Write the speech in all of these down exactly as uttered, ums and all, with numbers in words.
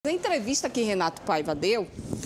Na entrevista que Renato Paiva deu,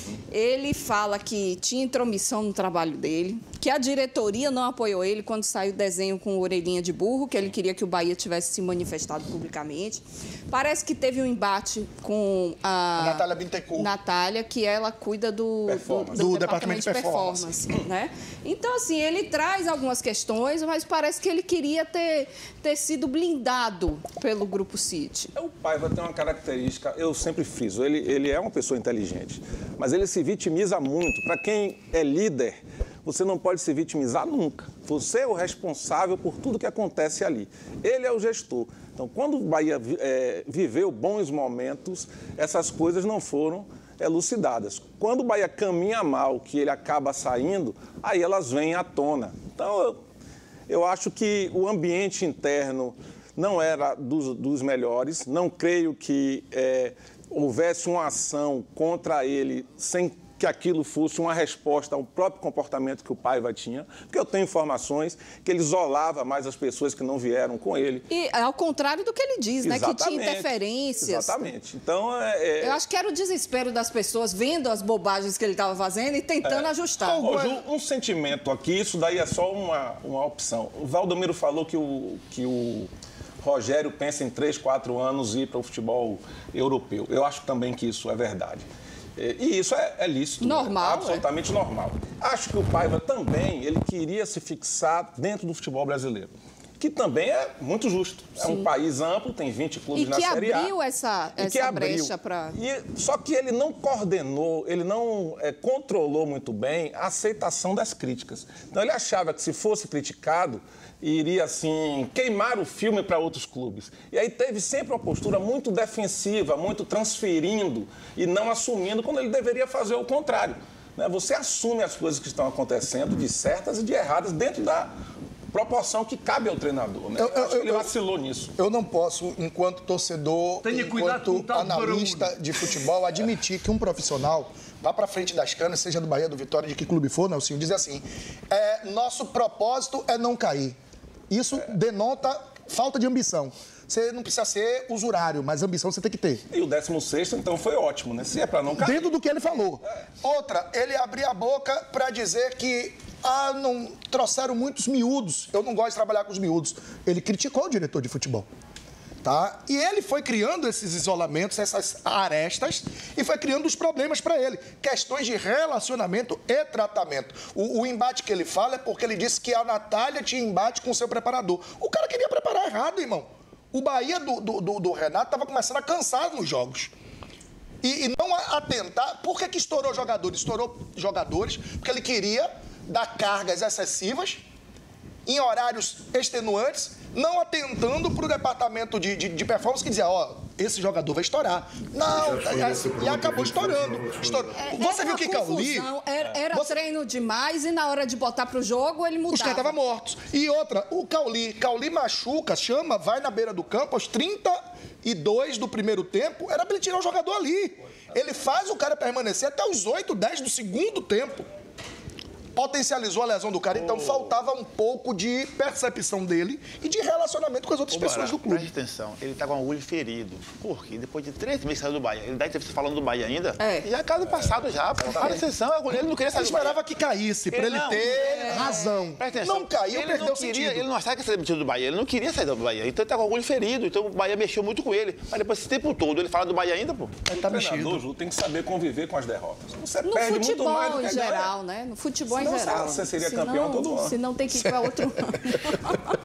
ele fala que tinha intromissão no trabalho dele, que a diretoria não apoiou ele quando saiu o desenho com orelhinha de burro, que ele queria que o Bahia tivesse se manifestado publicamente. Parece que teve um embate com a, a Natália Bittencourt. Natália, que ela cuida do, do, do, do departamento de performance. performance né? Então, assim, ele traz algumas questões, mas parece que ele queria ter, ter sido blindado pelo Grupo City. O Paiva tem uma característica, eu sempre friso, ele, ele é uma pessoa inteligente, mas ele se vitimiza muito. Para quem é líder, você não pode se vitimizar nunca. Você é o responsável por tudo que acontece ali. Ele é o gestor. Então, quando o Bahia é, viveu bons momentos, essas coisas não foram elucidadas. Quando o Bahia caminha mal, que ele acaba saindo, aí elas vêm à tona. Então, eu, eu acho que o ambiente interno não era dos, dos melhores. Não creio que é, houvesse uma ação contra ele sem que aquilo fosse uma resposta ao próprio comportamento que o Paiva tinha, porque eu tenho informações que ele isolava mais as pessoas que não vieram com ele. E ao contrário do que ele diz, né? Que tinha interferências. Exatamente. Então, é, é... eu acho que era o desespero das pessoas vendo as bobagens que ele estava fazendo e tentando é. ajustar. Ô, Ju, um sentimento aqui, isso daí é só uma, uma opção. O Valdomiro falou que o... Que o Rogério pensa em três, quatro anos ir para o futebol europeu. Eu acho também que isso é verdade. E isso é, é lícito. Normal. É absolutamente é. normal. Acho que o Paiva também, ele queria se fixar dentro do futebol brasileiro, que também é muito justo. Sim. É um país amplo, tem vinte clubes na Série A. E que abriu essa, essa brecha para... Só que ele não coordenou, ele não é, controlou muito bem a aceitação das críticas. Então, ele achava que se fosse criticado, iria, assim, queimar o filme para outros clubes. E aí teve sempre uma postura muito defensiva, muito transferindo e não assumindo, quando ele deveria fazer o contrário. Né? Você assume as coisas que estão acontecendo, de certas e de erradas, dentro da proporção que cabe ao treinador. Né? Eu, eu, eu acho que ele vacilou nisso. Eu não posso, enquanto torcedor, Tenha enquanto analista de futebol, admitir que um profissional vá para frente das canas, seja do Bahia, do Vitória, de que clube for, Nelsinho, diz assim, é, nosso propósito é não cair. Isso é. denota falta de ambição. Você não precisa ser usurário, mas ambição você tem que ter. E o décimo sexto, então, foi ótimo, né? Se é para não cair. Dentro do que ele falou. É. Outra, ele abriu a boca para dizer que ah, não trouxeram muitos miúdos. Eu não gosto de trabalhar com os miúdos. Ele criticou o diretor de futebol. Tá? E ele foi criando esses isolamentos, essas arestas, e foi criando os problemas para ele. Questões de relacionamento e tratamento. O, o embate que ele fala é porque ele disse que a Natália tinha embate com o seu preparador. O cara queria preparar errado, irmão. O Bahia do, do, do, do Renato estava começando a cansar nos jogos. E, e não atentar... Por que que estourou jogadores? Estourou jogadores porque ele queria dar cargas excessivas em horários extenuantes, não atentando para o departamento de, de, de performance que dizia, ó, esse jogador vai estourar. Não, e, e acabou estourando. Estourou. É, Você viu que Cauli... Era, era você... treino demais e na hora de botar para o jogo ele mudava. Os caras estavam mortos. E outra, o Cauli, Cauli machuca, chama, vai na beira do campo, aos trinta e dois do primeiro tempo, era para ele tirar o jogador ali. Ele faz o cara permanecer até os oito, dez do segundo tempo. Potencializou a lesão do cara, então oh. faltava um pouco de percepção dele e de relacionamento com as outras Ô, pessoas Bará, do clube. Presta atenção, ele tá com o olho ferido. Por quê? Depois de três meses saiu do Bahia, ele deve ter falando do Bahia ainda? É. Já é caso passado já, pô. Para atenção, ele não queria sair ele do Bahia. esperava que caísse, pra ele, ele ter é. razão. Presta atenção. Não caiu, ele perdeu não o queria, sentido. Ele não achava que ia ser demitido do Bahia, ele não queria sair do Bahia, então ele tá com o olho ferido, então o Bahia mexeu muito com ele. Mas depois desse tempo todo, ele fala do Bahia ainda, pô. Ele tá mexido. Ju, tem que saber conviver com as derrotas. Você no perde futebol muito mais do que em geral, né? No futebol em geral. Você seria Senão, campeão todo ano. Se não tem que ir para outro ano.